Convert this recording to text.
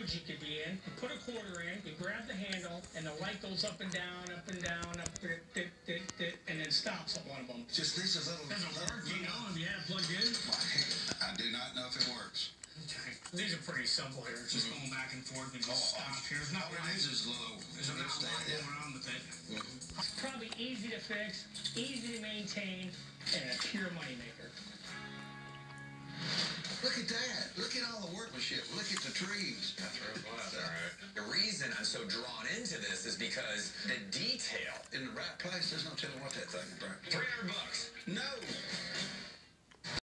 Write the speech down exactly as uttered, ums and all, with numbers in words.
modes you could be in. You put a quarter in, you grab the handle, and the light goes up and down, up and down, up, dit, dit, dit, dit, and then stops at one of them. Just these are little... Does it work? Do you know if you have it plugged in? Well, I do not know if it works. Okay. These are pretty simple here. It's just mm-hmm. going back and forth and just oh, stop here. There's not all it is is low. There's not a lot going on with it. Mm-hmm. It's probably easy to fix, easy to maintain, and a pure moneymaker. Look at that. Look at all the workmanship. Look at the trees. That's real class, all right. The reason I'm so drawn into this is because the detail. In the right place, there's no telling what that thing is, bro. three hundred bucks. No.